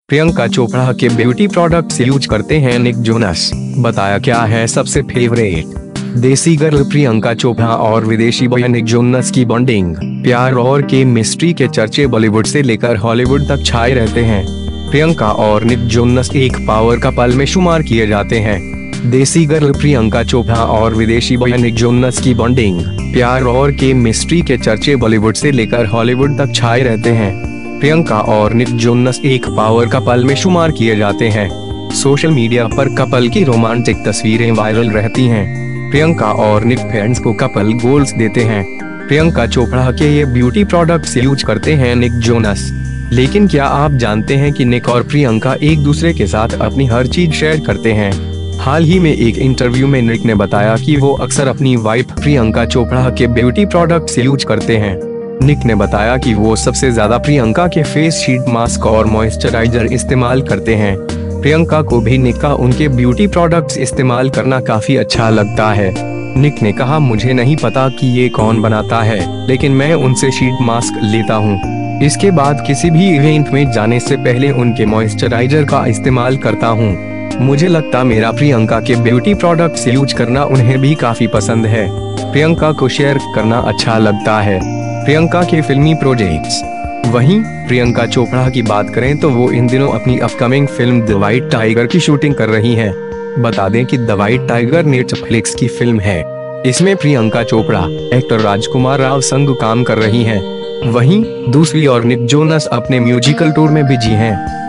प्रियंका चोपड़ा के beauty products use करते हैं निक जोनस। बताया क्या है सबसे फेवरेट। देसी गर्ल प्रियंका चोपड़ा और विदेशी बॉय निक जोनस की बॉन्डिंग, प्यार और केमिस्ट्री के चर्चे बॉलीवुड से लेकर हॉलीवुड तक छाए रहते हैं। प्रियंका और निक जोनस एक पावर कपल में शुमार किए जाते हैं। देसी गर्ल प्रियंका चोपड़ा और विदेशी बॉय निक जोनस की बॉन्डिंग, प्यार और केमिस्ट्री के चर्चे बॉलीवुड से लेकर हॉलीवुड तक छाए रहते हैं। प्रियंका और निक जोनस एक पावर कपल में शुमार किए जाते हैं। सोशल मीडिया पर कपल की रोमांटिक तस्वीरें वायरल रहती हैं। प्रियंका और निक फैंस को कपल गोल्स देते हैं। प्रियंका चोपड़ा के ये ब्यूटी प्रोडक्ट्स यूज करते हैं निक जोनस। लेकिन क्या आप जानते हैं कि निक और प्रियंका एक दूसरे के साथ अपनी हर चीज शेयर करते हैं। हाल ही में एक इंटरव्यू में निक ने बताया कि वो अक्सर अपनी वाइफ प्रियंका चोपड़ा के ब्यूटी प्रोडक्ट्स यूज करते हैं। निक ने बताया कि वो सबसे ज्यादा प्रियंका के फेस शीट मास्क और मॉइस्चराइजर इस्तेमाल करते हैं। प्रियंका को भी निक का उनके ब्यूटी प्रोडक्ट्स इस्तेमाल करना काफी अच्छा लगता है। निक ने कहा, मुझे नहीं पता कि ये कौन बनाता है, लेकिन मैं उनसे शीट मास्क लेता हूँ। इसके बाद किसी भी इवेंट में जाने से पहले उनके मॉइस्चराइजर का इस्तेमाल करता हूँ। मुझे लगता मेरा प्रियंका के ब्यूटी प्रोडक्ट्स यूज करना उन्हें भी काफी पसंद है। प्रियंका को शेयर करना अच्छा लगता है। प्रियंका के फिल्मी प्रोजेक्ट्स। वहीं प्रियंका चोपड़ा की बात करें तो वो इन दिनों अपनी upcoming film the white tiger की शूटिंग कर रही हैं। बता दें कि द व्हाइट टाइगर नेटफ्लिक्स की फिल्म है। इसमें प्रियंका चोपड़ा एक्टर राजकुमार राव संग काम कर रही हैं। वहीं दूसरी ओर निक जोनस अपने म्यूजिकल टूर में बिजी हैं।